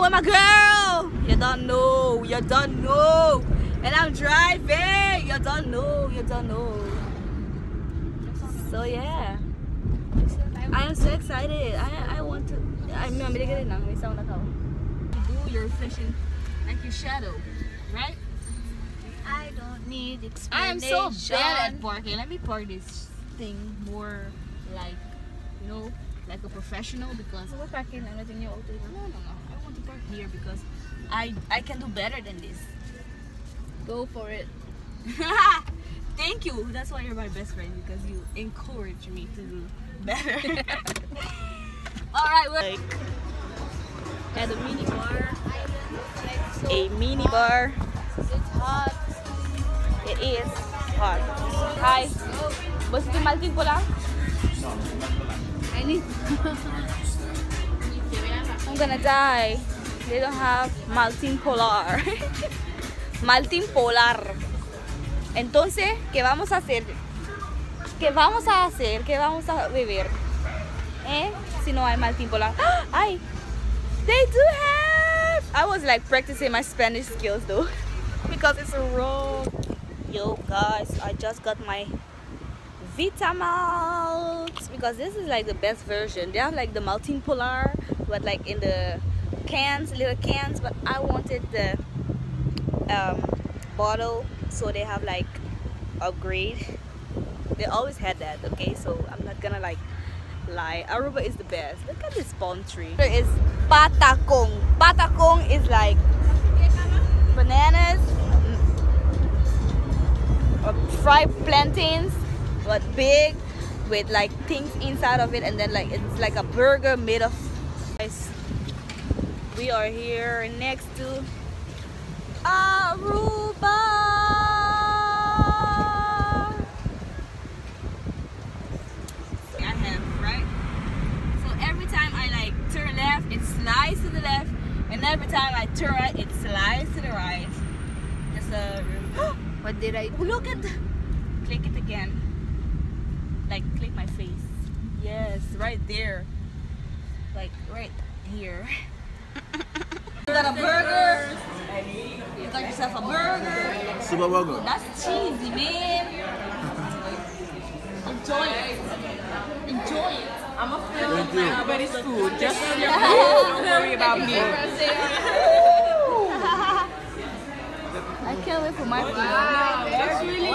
with my girl. You don't know. You don't know. And I'm driving. You don't know. You don't know. So yeah, I am so excited. I want to. I'm gonna get it now. We sound like how you do your reflection, like your shadow, right? I don't need explanation. I am so bad at parking. Let me park this thing more like, you know, like a professional because We're parking and letting you out. no. I want to park here because I can do better than this. Go for it. Thank you. That's why you're my best friend, because you encourage me to do better. Alright, we're like at a mini bar. A mini bar. It's hot. It is hot. Hi. Was it Maltin Polar? I need. I'm gonna die. They don't have Maltin Polar. Maltin Polar. Entonces, ¿qué vamos a hacer? ¿Qué vamos a hacer? ¿Qué vamos a beber? Si no hay Maltin Polar. Ay, they do have. I was like practicing my Spanish skills though, because it's wrong. Yo guys, I just got my Vitamalt because this is like the best version. They have like the Maltin Polar, but like in the cans, little cans. But I wanted the bottle, so they have like upgrade. They always had that. Okay, so I'm not gonna like lie. Aruba is the best. Look at this palm tree. There is patacong. Patacong is like bananas, or fried plantains, but big, with like things inside of it, and then like it's like a burger made of rice. We are here next to Aruba. I have, right? So every time I like turn left, it slides to the left, and every time I turn right, it slides to the right. Just What did I do? look at the, click it again. Like click my face. Yes, right there. Like right here. You got a burger. You got yourself a burger. Super burger. That's cheesy, man. Enjoy it. Enjoy it. I'm a film Thank you. everybody's food. Just on your food. Don't worry about me. I can't wait for my food. Wow, that's really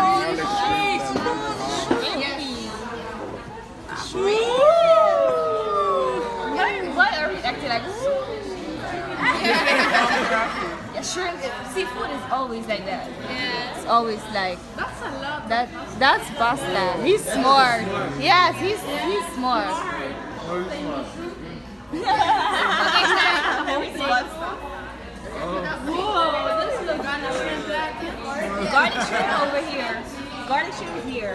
Why are we acting like yeah, shrimp, seafood is always like that. Yes. It's always like That's a lot. that's pasta. He's smart. Yes, he's smart. Garlic shrimp over here. Garlic shrimp is here.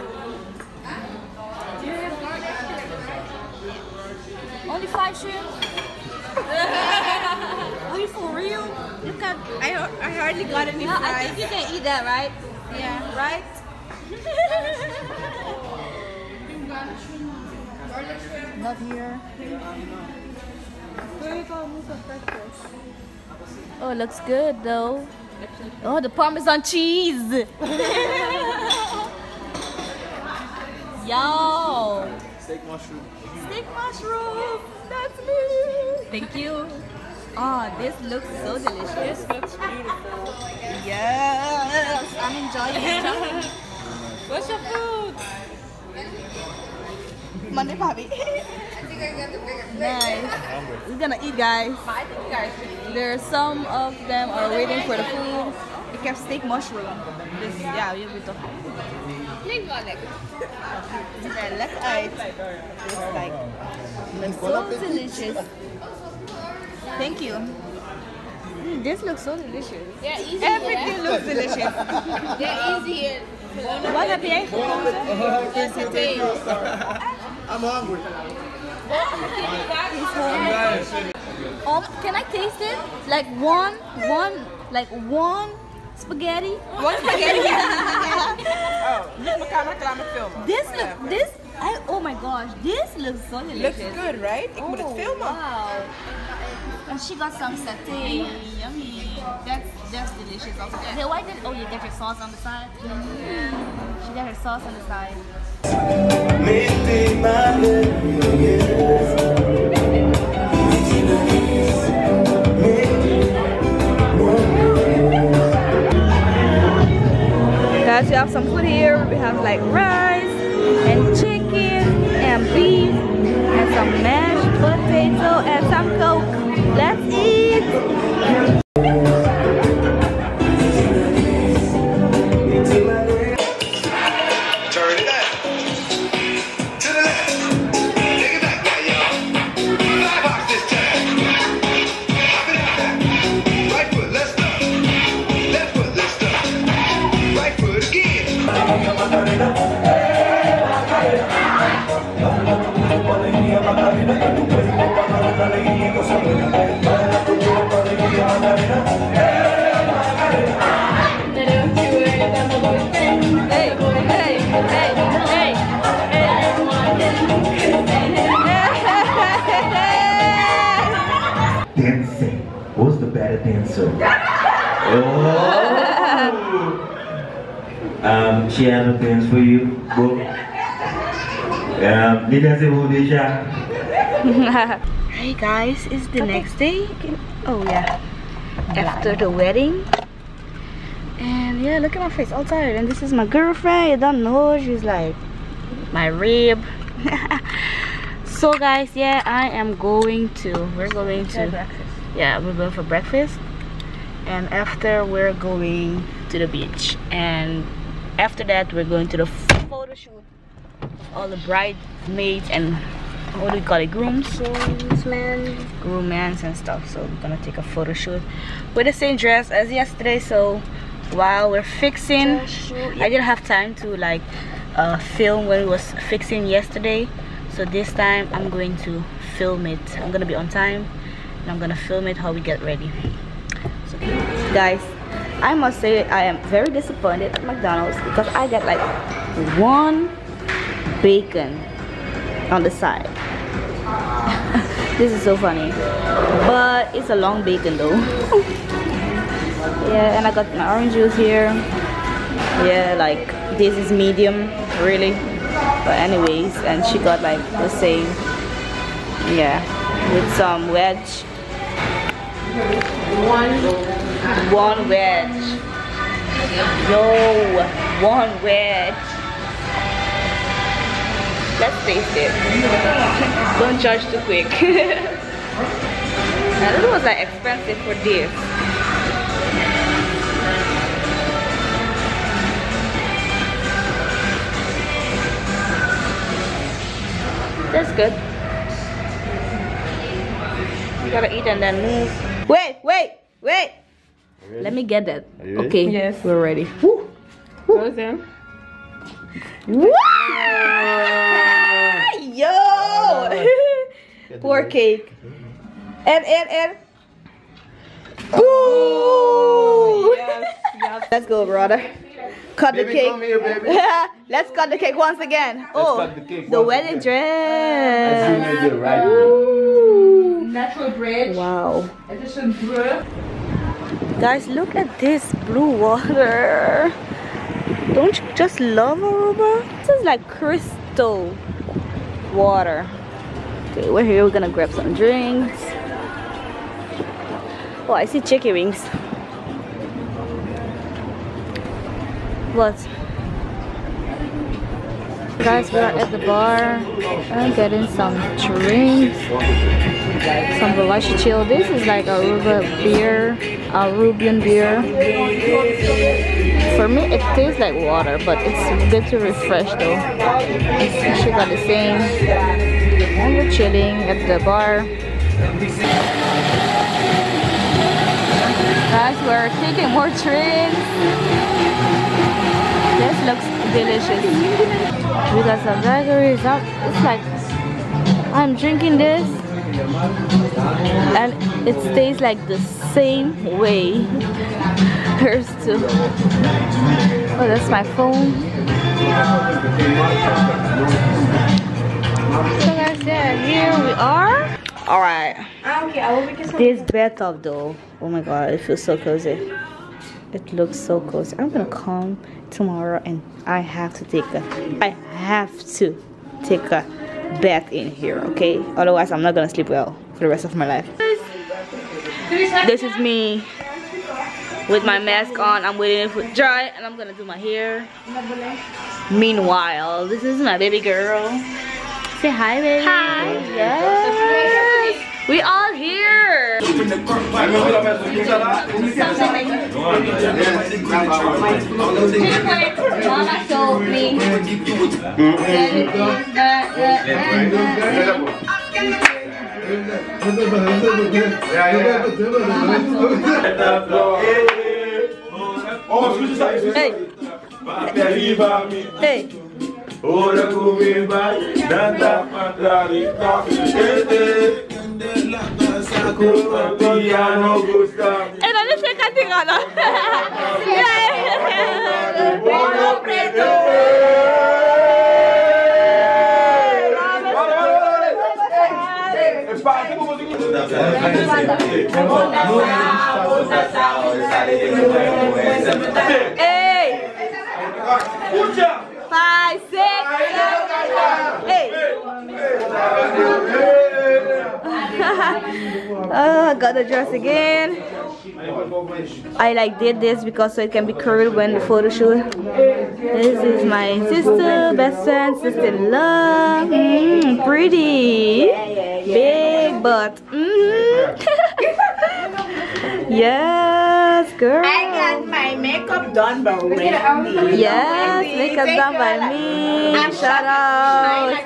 Only 5 shrimp? Are you for real? Look at. I hardly got any No, I fries. think you can eat that, right? Yeah. Right? Not here. Oh, it looks good though. Oh, the Parmesan cheese. Yo. Steak mushroom. Steak mushroom. That's me. Thank you. Oh, this looks so delicious. This looks beautiful. Yes, I'm enjoying it. What's your food? Monday Bobby. Nice. We're gonna eat, guys. I think you guys should eat. There are some of them are waiting for the food. Ik heb steak mushroom. Dus ja, je weet toch. Klinkt wel lekker. Het ziet er lekker uit. It's like, looks so delicious. Thank you. This looks so delicious. Yeah, easy. Everything looks delicious. Yeah, easy. Wat heb jij gekozen? I'm hungry. Can I taste it? Like one spaghetti? One spaghetti? Oh, look my camera klaar filmen. Oh my gosh, this looks so delicious. Looks good, right? Ik moet het filmen. Wow. And she got some satay. Yummy. That's delicious also. Hey, why did you get your sauce on the side? Yeah. She got her sauce on the side. Guys, we have some food here. We have like rice and chicken and beef and some mashed potato and some Coke. Let's eat! Dancing. Who's the better dancer? Oh. She has a dance for you. Hey guys, it's the next day. Oh yeah, after the wedding. And yeah, look at my face, all tired. And this is my girlfriend. You don't know, she's like my rib. So guys, yeah, we're going for breakfast. And after, we're going to the beach. And after that, we're going to the photo shoot. All the bridesmaids and what do we call it, groomsmen and stuff. So we're gonna take a photo shoot with the same dress as yesterday. So while we're fixing, I didn't have time to like film when we was fixing yesterday. So this time I'm going to film it. I'm gonna be on time and I'm gonna film it how we get ready. So, guys, I must say I am very disappointed at McDonald's because I got like one bacon on the side. This is so funny, but it's a long bacon though. Yeah, and I got my orange juice here. Yeah, like this is medium really, but anyways, and she got like the same, yeah, with some wedge. One wedge. Yo, one wedge. Let's taste it. Don't judge too quick. Now this was like expensive for this. That's good. You gotta eat and then move. Wait. Let me get that. Okay, yes, we're ready. Woo. Close in. Wow! Yo! Poor cake. And. Ooh! Yes. Let's go, brother. Cut the cake. Come here, baby. Let's cut the cake once again. The wedding dress. Natural bridge. Wow. Addition bleu. Guys, look at this blue water. Don't you just love Aruba? This is like crystal water. Okay, we're here. We're gonna grab some drinks. Oh, I see chicken wings. What? Guys, we are at the bar. I'm getting some drinks. Some Velashi Chill. This is like Aruba beer, Arubian beer. For me, it tastes like water, but it's good to refresh though. She got the same. And we're chilling at the bar. Guys, we're taking more drinks. This looks delicious. We got some daiquiris. It's like I'm drinking this and it tastes like the same way. Hers too. Oh, that's my phone. So guys, yeah, here we are. All right. Okay, I will make it. This bathtub though, oh my god, it feels so cozy. It looks so cozy. I'm gonna come tomorrow and I have to take a bath in here, okay? Otherwise I'm not gonna sleep well for the rest of my life. This is me with my mask on. I'm waiting for it to dry and I'm gonna do my hair. Meanwhile, this is my baby girl. Say hi, baby. Hi. Yes. We all here. Mama told me. Hey. Hey. Ora comigo danda patarita piano gusta. Era nesse cantigana. Bono preto. Hey. 5, 6, 7, 8. Oh, I got the dress again. I like did this because so it can be curled when the photo shoot. This is my sister, best friend, sister-in-law. Pretty, big butt. Yes, girl. I got my makeup done by Wendy. Yes, makeup done by me. Shout out.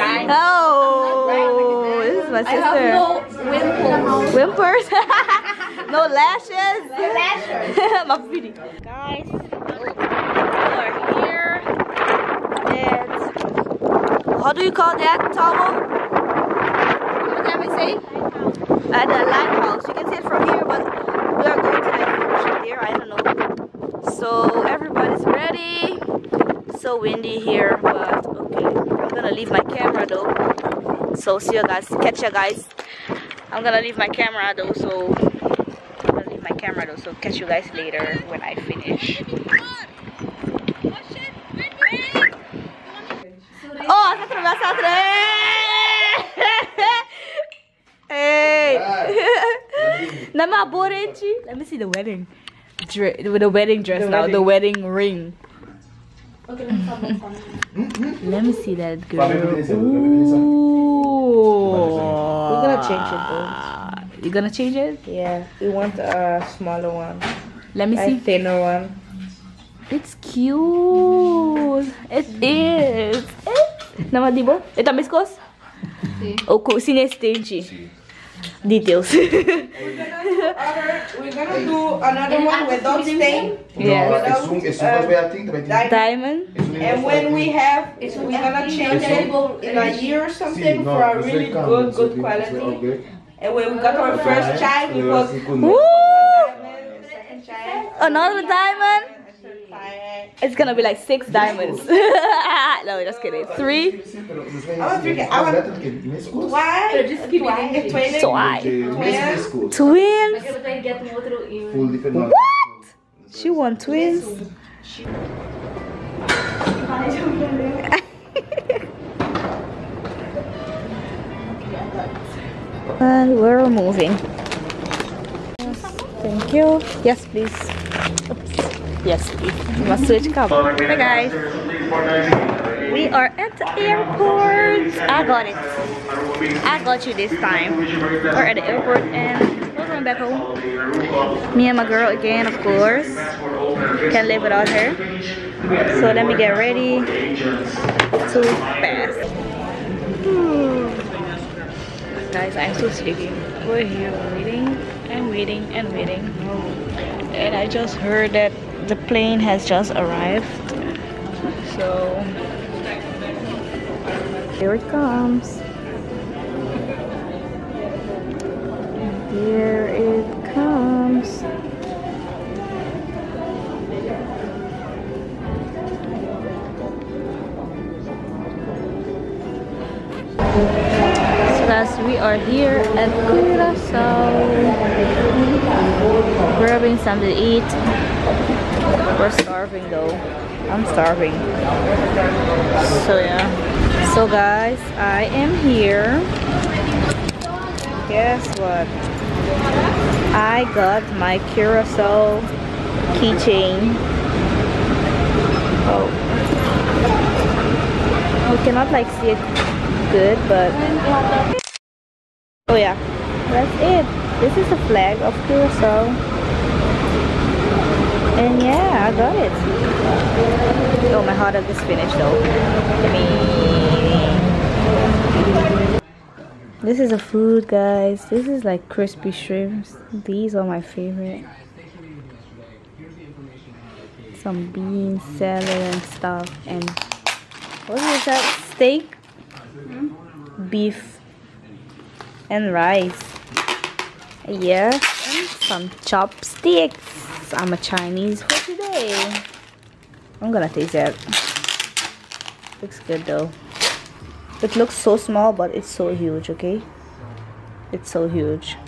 Oh, this is my sister. I have no wimples. Wimpers? No lashes? No lashes. My pretty. Guys, we're here. It's, how do you call that towel? What can we say? At the lighthouse. You can see it from here, but we are going to like there. I don't know. So everybody's ready. So windy here, but okay. I'm gonna leave my camera though. So see you guys. Catch you guys. I'm gonna leave my camera though. So catch you guys later when I finish. Oh, hey. Let me see the wedding dress. With the wedding dress now, the wedding ring. Let me see that girl. Ooh. We're gonna change it though. You gonna change it? Yeah, we want a smaller one. Let me see. A thinner one. It's cute. It is. Nama dibo? Ito miskos? Si. O sine stage. Details. We're gonna do another one without stain. Yeah. Diamond. And when we have, we're gonna change it in a year or something for a really good quality. And when we got our first child, we was second child. Another diamond. It's gonna be like 6 diamonds. No, just kidding. 3. I want Twins. What? She want twins? And we're moving. Thank you. Yes, please. Oops. Yes, please. You must switch cover. Hi guys. We are at the airport. I got it. I got you this time. We're at the airport and we're going back home. Me and my girl again, of course. Can't live without her. So let me get ready to pass. Guys, I'm so sleepy. We're here waiting and waiting and waiting. And I just heard that the plane has just arrived. So here it comes. Here it comes. So guys, We are here at Curacao, grabbing something to eat. We're starving though. I'm starving. So yeah. So guys, I am here. Guess what? I got my Curacao keychain. Oh, you cannot like see it good, but oh yeah, that's it. This is the flag of Curacao, and yeah, I got it. Oh, my hot dog is finished though. This is the food, guys. This is like crispy shrimps. These are my favorite. Some beans, salad and stuff, and what is that? Steak, beef, and rice. Yeah, and some chopsticks. I'm a Chinese for today. I'm gonna taste that. Looks good though. It looks so small, but it's so huge. Okay, it's so huge.